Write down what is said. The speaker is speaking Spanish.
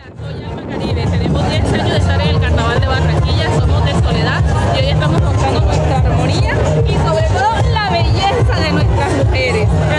Soy Alma Caribe, tenemos 10 años de estar en el Carnaval de Barranquilla, somos de Soledad y hoy estamos mostrando nuestra armonía y sobre todo la belleza de nuestras mujeres.